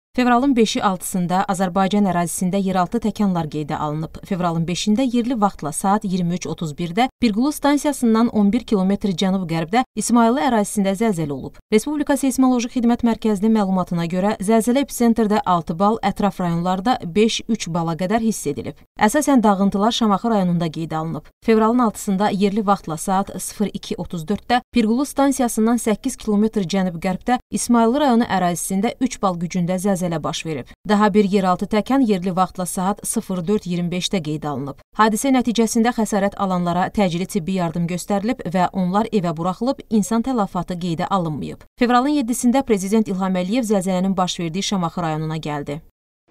Fevralın 5-i 6-sında Azərbaycan ərazisində yeraltı təkanlar qeydə alınıb. Fevralın 5-də yerli vaxtla saat 23:31-də Pirqulu stansiyasından 11 kilometr cənub-qərbdə İsmayıllı ərazisində zəlzələ olub. Respublika Seysmoloji Xidmət Mərkəzinin məlumatına görə zəlzələ episentrdə 6 bal, ətraf rayonlarda 5-3 bala qədər hiss edilib. Əsasən dağıntılar Şamaxı rayonunda qeydə alınıb. Fevralın 6-sında yerli vaxtla saat 02:34-də Pirqulu stansiyasından 8 kilometr cənub-qərbdə İsmayıllı rayonu ərazisində 3 bal gücündə zəlzələ baş verib. Daha bir yeraltı təkan yerli vaxtla saat 04:25-də qeydə alınıb. Hadisə nəticəsində xəsarət alanlara təcili tibbi yardım göstərilib və onlar evə buraxılıb, insan tələfatı qeydə alınmayıb. Fevralın 7-sində Prezident İlham Əliyev zəlzələnin baş verdiyi Şamaxı rayonuna gəldi.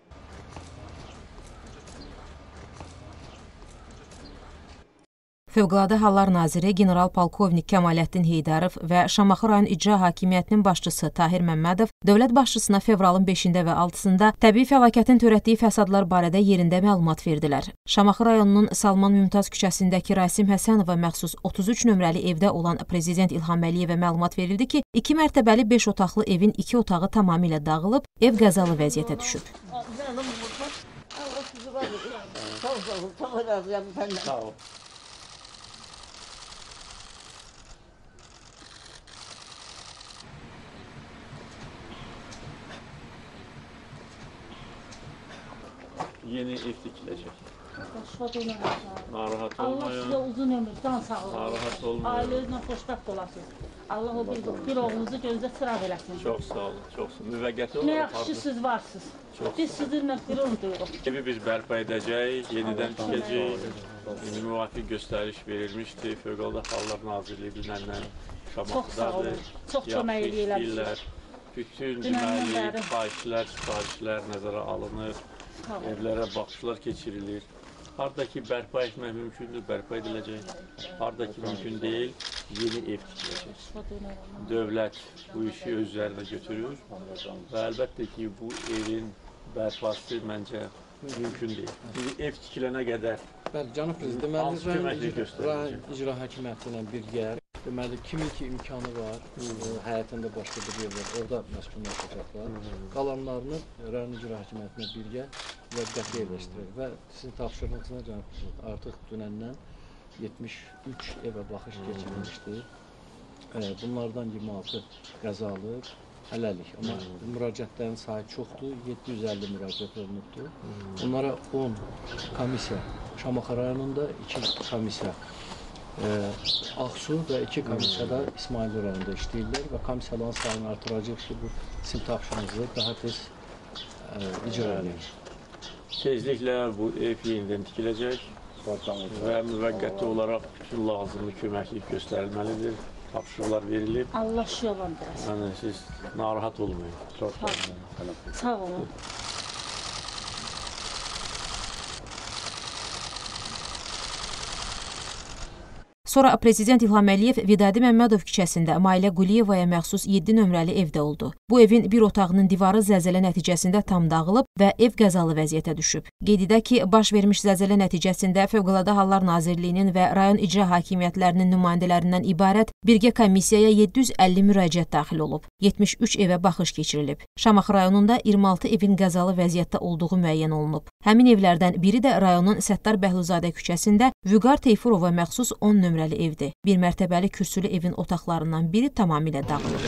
Fövqəladə Hallar Naziri General-Polkovnik Kəmaləddin Heydarov və Şamaxı rayon İcra Hakimiyyətinin başçısı Tahir Məmmədov dövlət başçısına fevralın 5-də və 6-sında təbii fəlakətin törətdiyi fəsadlar barədə yerində məlumat verdilər. Şamaxı rayonunun Salman Mümtaz küçəsindəki Rasim Həsənova məxsus 33 nömrəli evdə olan Prezident İlham Əliyevə məlumat verildi ki, 2 mərtəbəli 5 otaqlı evin 2 otağı tamamilə dağılıb, ev qəzalı vəziyyətə düşüb. Sağ ol. Yeni ev tikiləcək. Narahat olmayın. Allah sizə uzun ömür, can sağlığı. Narahat olmayın. Ailənizlə xoşbəxt olasınız. Allah o bir oğlunuzu gözünüzə çıraq eləsin. Çox sağ olun, çox sağ olun. Müvəqqəti Nə olaraq yaxşı siz varsınız. Biz sizinlə qürur duyuruq. evi biz bərpa edəcəyik, yenidən tikəcəyik. Müvafiq göstəriş verilmişdi. Fövqəladə Hallar Nazirliyi dünəndən Şamaxıdadır. Çox kömək eləyirlər. Bütün deməli xahişlər, sifarişlər nəzərə alınır. Evlərə baxışlar keçirilir. Hardakı bərpa etmək mümkündür, bərpa ediləcək. Hardakı mümkün deyil, yeni ev tikiləcək. Dövlət bu işi öz üzərinə götürür və əlbəttə ki, bu evin bərpası məncə mümkün deyil. Ev tikilənə qədər Bəli, cənab prezident, rayon icra hakimiyyəti ilə birgə deməli, kimin ki imkanı var, həyətində başqa bir yer var, orada məskunlaşacaqlar. Qalanlarını rayon icra hakimiyyətinə birgə vəziyyətə yerləşdirir və sizin tapşırığınızla cənab prezident, artıq dünəndən 73 evə baxış keçirilmişdir. Bunlardan 26 qəzalı, hələlik. Amma müraciətlərin sayı çoxdur, 750 müraciət olunubdur. Bunlara 10 komissiya Şamaxı rayonunda, 2 komissiya Ağsu və 2 komissiyada İsmayıllı rayonunda işləyirlər və komissiyaların sayını artıracaq ki, bu sizin tapşırığınızı daha tez icra edir. Tezliklə bu ev yenidən tikiləcək və müvəqqəti olaraq bütün lazımlı köməklik göstərilməlidir. Tapşırıqlar verilib. Allah şiyolandırasın. Yəni, siz narahat olmayın. Çox sağ olun. Sonra Prezident İlham Əliyev Vidadi Məmmədov küçəsində Mailə Quliyevaya məxsus 7 nömrəli evdə oldu. Bu evin bir otağının divarı zəlzələ nəticəsində tam dağılıb və ev qəzalı vəziyyətə düşüb. Qeyd edək ki, baş vermiş zəlzələ nəticəsində Fövqəladə Hallar Nazirliyinin və rayon icra hakimiyyətlərinin nümayəndələrindən ibarət birgə komissiyaya 750 müraciət daxil olub. 73 evə baxış keçirilib. Şamaxı rayonunda 26 evin qəzalı vəziyyətdə olduğu müəyyən olunub. Həmin evlərdən biri də rayonun Səttar Bəhluzadə küçəsində Vüqar Teyfurova məxsus 10 nömrəli evdir. Bir mərtəbəli kürsülü evin otaqlarından biri tamamilə dağılıb.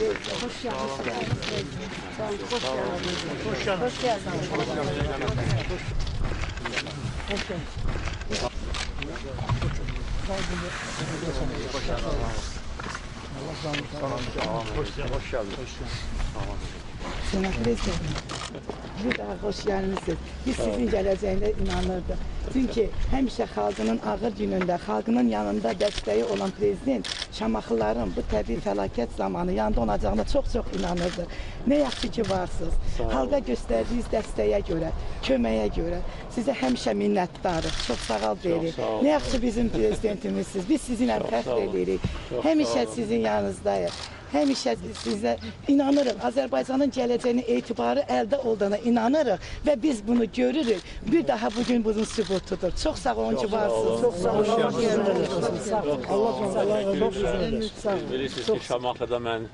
Cənab prezident, bir daha xoş gəlmişsiniz. Biz sizin gələcəyinə inanırdıq. Çünki həmişə xalqının ağır günündə, xalqının yanında dəstəyi olan prezident Şamaxıların bu təbii fəlakət zamanı yanında olacağına çox-çox inanırdıq. Nə yaxşı ki varsınız. Xalqa göstərdiyiniz dəstəyə görə, köməyə görə sizə həmişə minnətdarıq. Çox sağ ol deyirik. Nə yaxşı bizim prezidentimizsiniz. Biz sizinlə fəxr edirik. Həmişə sizin yanınızdayıq. Həmişə sizə inanırıq. Azərbaycanın gələcəyinin etibarı əldə olduğuna inanırıq və biz bunu görürük. Bir daha bugün bunun sübutudur. Çox sağ olun ki, varsınız. Çox sağ olun. Bilirsiniz ki, Şamaxıda mən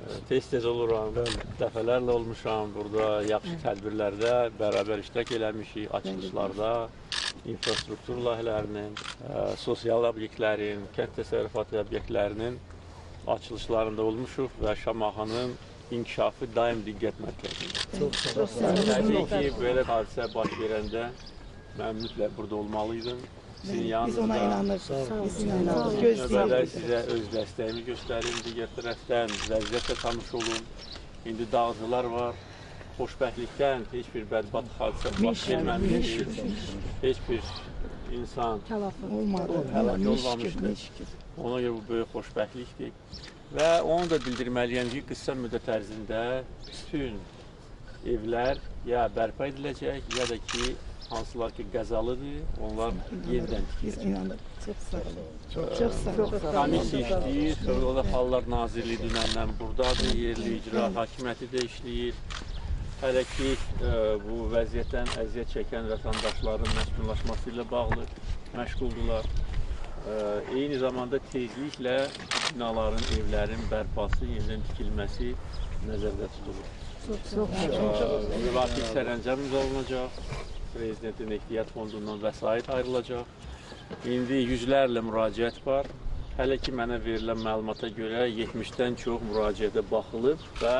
Tez-tez oluram, dəfələrlə olmuşam burada, yaxşı tədbirlərdə bərabər iştirak eləmişik, açılışlarda, infrastruktur layihələrinin, sosial obyektlərin, kənd təsərrüfatı obyektlərinin açılışlarında olmuşuq və Şamaxının inkişafı daim diqqət mərkəzində. Təbii ki, belə hadisə baş verəndə mən mütləq burada olmalıydım. Biz ona inanırıq. Biz inanırıq. Və Gözləyirik. sizə öz dəstəyimi göstərim, digər tərəfdən vəziyyətlə tanış olun. İndi dağcılar var. Xoşbəxtlikdən heç bir bədbəxt hadisə baş verməmişdir. Heç bir insan Olmadı. həlak Şükür, olmamışdır. Ona görə bu böyük xoşbəxtlikdir. Və onu da bildirməliyəm ki, qısa müddət ərzində bütün evlər ya bərpa ediləcək, ya da ki, hansılar ki qəzalıdır, onlar yenidən Biz tikiləcək. inanırıq. Çox sağ olun. Çox sağ olun. Komissiya işləyir, Fövqəladə Hallar Nazirliyi dünəndən buradadır, yerli icra hakimiyyəti də işləyir. Hələ ki, bu vəziyyətdən əziyyət çəkən vətəndaşların məskunlaşması ilə bağlı məşğuldurlar. Eyni zamanda tezliklə binaların, evlərin bərpası, yenidən tikilməsi nəzərdə tutulur. Müvafiq sərəncam imzalanacaq, Prezidentin Ehtiyat Fondundan vəsait ayrılacaq. İndi yüzlərlə müraciət var. Hələ ki, mənə verilən məlumata görə 70-dən çox müraciətə baxılıb və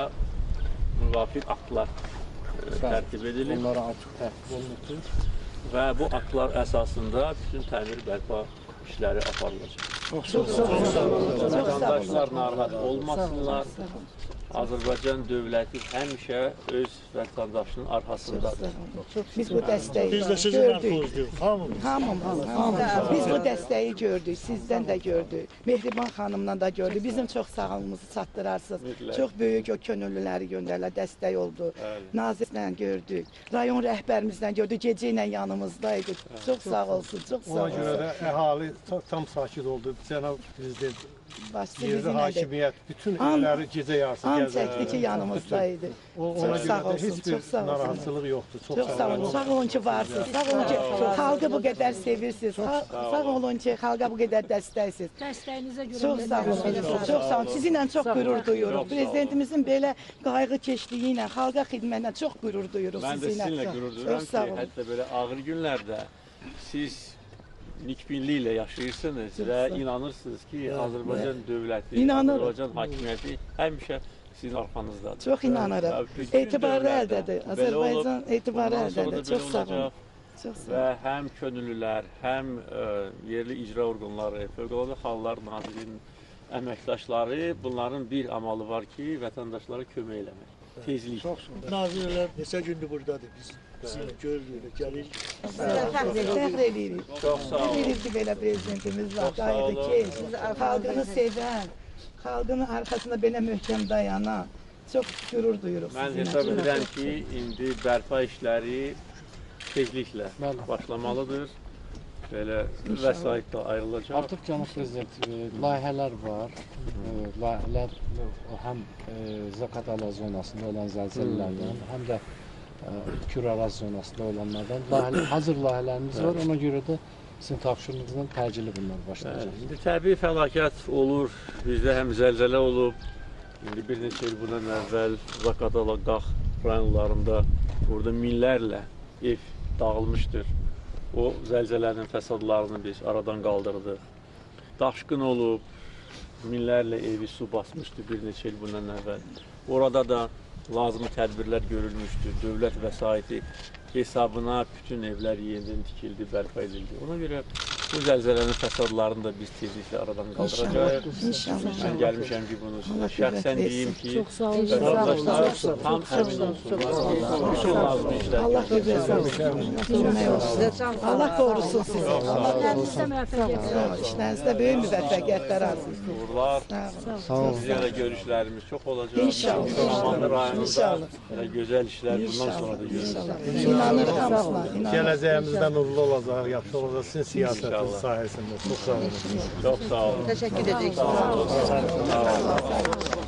müvafiq aktlar tərtib edilib. Onlara artıq tərtib olunubdur. Və bu aktlar əsasında bütün təmir bərpa işləri aparılacaq. Çox sağ olun. Vətəndaşlar narahat olmasınlar. Azərbaycan dövləti həmişə öz vətəndaşının arxasındadır. Biz bu dəstəyi Biz də sizin arxanızdayıq, hamımız. Hamımız. Biz bu dəstəyi gördük, sizdən də gördük. Mehriban xanımdan da gördük. Bizim çox sağlığımızı çatdırarsınız. Çox böyük o könüllüləri göndərilər, dəstək oldu. Nazirlə gördük. Rayon rəhbərimizdən gördük, gecə ilə yanımızdaydı. Çox sağ olsun, çox sağ Ona görə olsun. də əhali tam sakit oldu. Cənab Prezident, Başçı yerli bizimlə də. hakimiyyət bütün illəri gecə yarısı An gəzdi. çəkdi ki, yanımızdaydı. Ona Çox sağ görə də olsun, heç çox sağ bir olsun. narahatçılıq yoxdur. Çox sağ olun. Sağ olun ki varsınız. Sağ olun ki xalqı bu qədər sevirsiniz. Sağ olun ki xalqa bu qədər dəstəksiniz. Dəstəyinizə görə Çox sağ olun. Çox sağ olun. Sizinlə çox qürur duyuruq. Prezidentimizin belə qayğı keşliyi ilə, xalqa xidmətlə çox qürur duyuruq Mən də sizinlə. sizinlə qürur duyuram Çox sağ ki, olun. hətta belə ağır günlərdə siz nikbinliklə yaşayırsınız və inanırsınız ki, Azərbaycan dövləti, İnanırıq. Azərbaycan hakimiyyəti həmişə sizin arxanızdadır. Çox inanırıq. Etibarlı əldədir. Azərbaycan etibarlı əldədir. Çox sağ olun. Çox sağ olun. Və həm könüllülər, həm yerli icra orqanları, Fövqəladə Hallar Nazirliyinin əməkdaşları, bunların bir amalı var ki, vətəndaşlara kömək eləmək. Tezlik. Nazirlər neçə gündür buradadır biz. Sizinlə görürük, gəlirik. Fəxr edirik. Çox sağ olun. Fəxr edirik ki, belə prezidentimiz var. Çox sağ olun. Qayıdı ki, xalqını sevən, xalqının arxasında belə möhkəm dayanan, çox qürur duyuruq Mən sizinlə. hesab edirəm ki, indi bərpa işləri tezliklə başlamalıdır. Belə vəsait də ayrılacaq. Artıq cənab prezident layihələr var. Layihələr həm Zaqatala zonasında olan zəlzələlərdən, həm də Küraraz zonasında olanlardan hazır layihələrimiz var. Ona görə də sizin tapşırığınızdan təcili bunlar başlayacaq. İndi təbii fəlakət olur. Bizdə həm zəlzələ olub. İndi bir neçə il bundan əvvəl Zaqatala Qax rayonlarında burada minlərlə ev dağılmışdır. O zəlzələnin fəsadlarını biz aradan qaldırdıq. Daşqın olub, minlərlə evi su basmışdı bir neçə il bundan əvvəl. Orada da lazımi tədbirlər görülmüşdür. Dövlət vəsaiti hesabına bütün evlər yenidən tikildi, bərpa edildi. Ona görə bu zəlzələnin fəsadlarını da biz tezliklə aradan qaldıracağıq. İnşallah. Mən gəlmişəm ki, bunu sizə şəxsən deyim ki, sağ olun. vətəndaşlar tam əmin olsunlar. Bütün lazımi işlər Allah güvəsin. Allah qorusun sizi. Nərinizdə müvəffəqiyyət. İşlərinizdə böyük müvəffəqiyyətlər arzulayırıq. uğurlar. Sağ olun. Sizə də görüşlərimiz çox olacaq. İnşallah. Şamaxı rayonunda İnşallah. gözəl işlər bundan sonra da görüşəcək. İnanırıq hamısına. İnanırıq. Gələcəyimizdən uğurlu olacaq, yaxşı olacaq sizin siyasətiniz İnşallah. sayəsində. Çox sağ olun. Çox sağ olun. Təşəkkür edirik. Sağ olun.